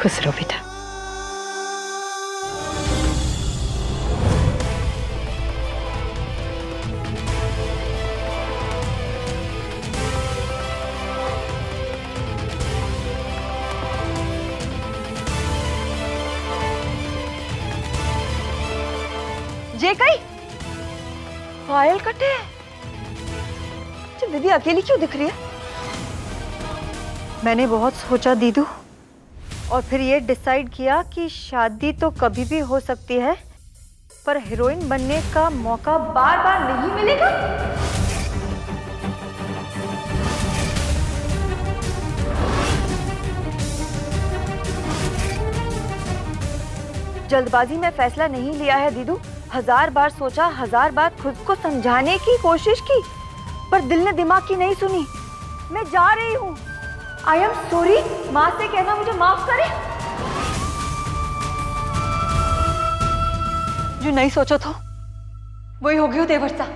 खुश रहो बेटा। जे कई पायल कटे दीदी अकेली क्यों दिख रही है? मैंने बहुत सोचा दीदू, और फिर ये डिसाइड किया कि शादी तो कभी भी हो सकती है, पर हीरोइन बनने का मौका बार बार नहीं मिलेगा। जल्दबाजी में फैसला नहीं लिया है दीदू। 1000 बार सोचा, 1000 बार खुद को समझाने की कोशिश की, पर दिल ने दिमाग की नहीं सुनी। मैं जा रही हूँ। I am sorry. माँ से कहना मुझे माफ करे। जो नहीं सोचो तो वही हो गई हो देवर्षा।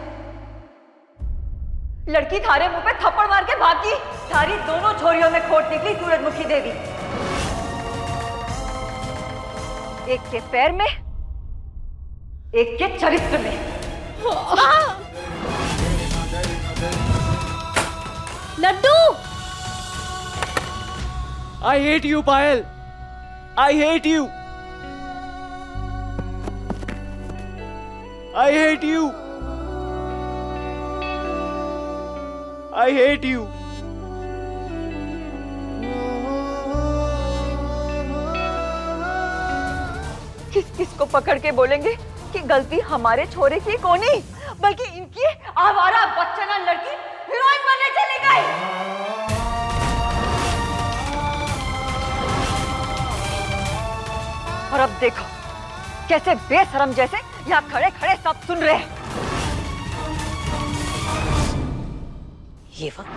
लड़की थारे मुंह पे थप्पड़ मार के भागी। थारी दोनों छोरियों में खोट निकली सूरजमुखी देवी। एक के पैर में, एक के चरित्र में। Laddu! I hate you, Payal. I hate you. I hate you. I hate you. किस किस को पकड़ के बोलेंगे कि गलती हमारे छोरे की कोनी, बल्कि इनकी आवारा बच्चना लड़की हीरोइन बनने चली गई। और अब देखो कैसे बेशरम जैसे यहाँ खड़े खड़े सब सुन रहे हैं। ये वक्त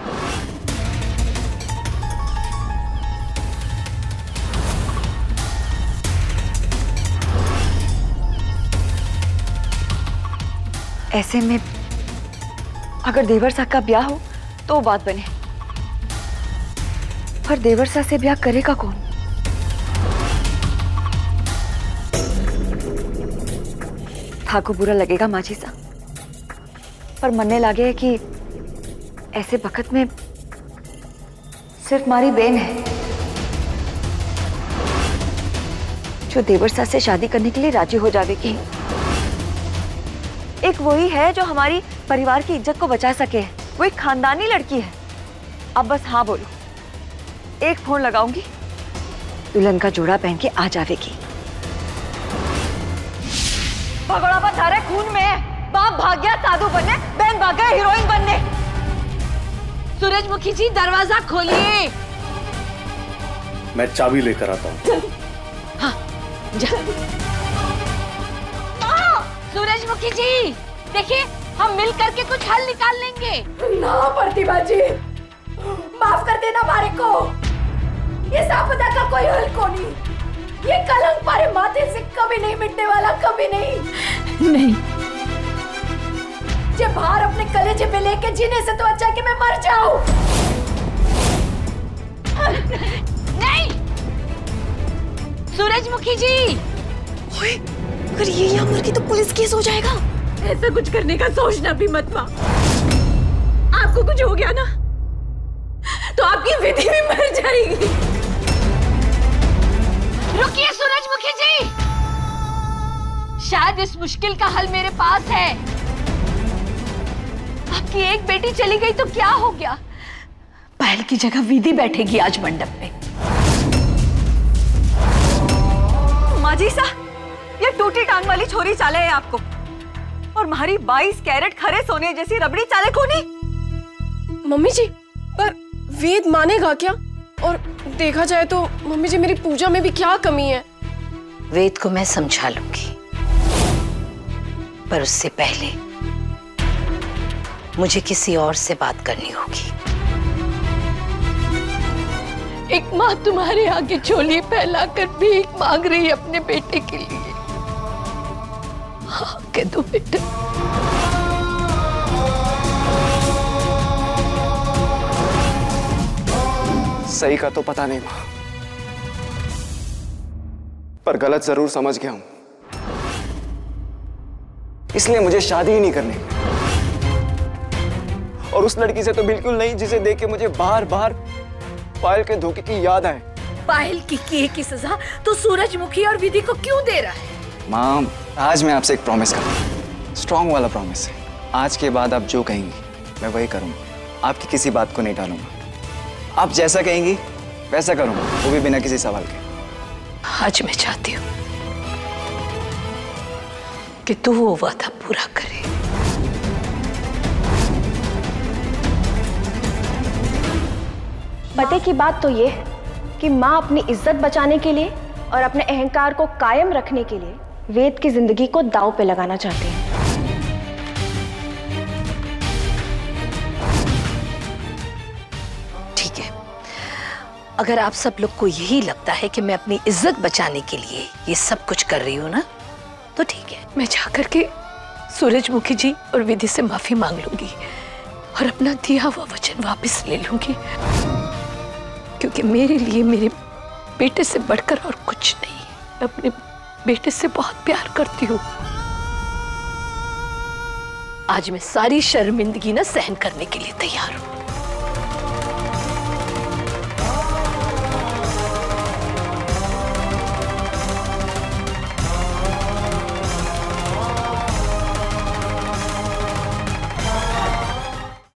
ऐसे में अगर देवर्षा का ब्याह हो तो बात बने, पर देवर्षा से ब्याह करेगा कौन? ठाकुर बुरा लगेगा माझी सा, पर मनने लागे है कि ऐसे वक्त में सिर्फ मारी बहन है जो देवर्षा से शादी करने के लिए राजी हो जाएगी। एक वही है जो हमारी परिवार की इज्जत को बचा सके। वो एक खानदानी लड़की है। अब बस हाँ बोलो, एक फोन लगाऊंगी, दुल्हन का जोड़ा पहन के आ जाएगी। भगोड़ा बस सारे खून में है। बाप भाग गया साधु बनने, बहन भाग गया हीरोइन बनने। सूरजमुखी जी दरवाजा खोलिए। मैं चाबी लेकर आता हूँ। हाँ, सूरजमुखी जी देखिए, हम मिल करके कुछ हल निकाल लेंगे। ना प्रतिभा जी, माफ कर देना हमारे को। ये आपदा का कोई हल को नहीं। ये कलंक हमारे माथे से कभी नहीं मिटने वाला, कभी नहीं। नहीं, जब भार अपने कलेजे पे लेके जीने से तो अच्छा कि मैं मर जाऊं। नहीं सूरजमुखी जी, ओए, अगर ये यहाँ मर गई तो पुलिस केस हो जाएगा। ऐसा कुछ करने का सोचना भी मत मां। आपको कुछ हो गया ना तो आपकी विधि भी मर जाएगी। रुकिए सूरजमुखी जी, शायद इस मुश्किल का हल मेरे पास है। आपकी एक बेटी चली गई तो क्या हो गया, पायल की जगह विधि बैठेगी आज मंडप में। माजी सा, ये टूटी टांग वाली छोरी चाले है आपको, और हमारी 22 कैरेट खरे सोने जैसी रबड़ी चाले को नहीं। मम्मी जी, पर वेद मानेगा क्या? और देखा जाए तो मम्मी जी मेरी पूजा में भी क्या कमी है? वेद को मैं समझा लूंगी, पर उससे पहले मुझे किसी और से बात करनी होगी। एक माँ तुम्हारे आगे चोली फैलाकर भीख मांग रही है अपने बेटे के लिए। हाँ कह दो बेटा। सही का तो पता नहीं माँ, पर गलत जरूर समझ गया हूं, इसलिए मुझे शादी ही नहीं करनी। और उस लड़की से तो बिल्कुल नहीं जिसे देख के मुझे बार बार पायल के धोखे की याद आए। पायल की किए की सजा तो सूरजमुखी और विधि को क्यों दे रहा है? माँ, आज मैं आपसे एक प्रॉमिस कर रहा हूं, स्ट्रॉन्ग वाला प्रॉमिस है। आज के बाद आप जो कहेंगी मैं वही करूंगा, आपकी किसी बात को नहीं टालूंगा। आप जैसा कहेंगी वैसा करूंगा, वो भी बिना किसी सवाल के। आज मैं चाहती हूँ कि तू वो वादा पूरा करे। पते की बात तो ये है कि माँ अपनी इज्जत बचाने के लिए और अपने अहंकार को कायम रखने के लिए वेद की जिंदगी को दांव पे लगाना चाहती है। ठीक है, अगर आप सब लोग को यही लगता है कि मैं अपनी इज्जत बचाने के लिए ये सब कुछ कर रही हूँ ना, तो ठीक है, मैं जाकर के सूरजमुखी जी और विधि से माफी मांग लूंगी और अपना दिया हुआ वचन वापस ले लूंगी, क्योंकि मेरे लिए मेरे बेटे से बढ़कर और कुछ नहीं है। मैं अपने बेटे से बहुत प्यार करती हूँ। आज मैं सारी शर्मिंदगी ना सहन करने के लिए तैयार हूँ।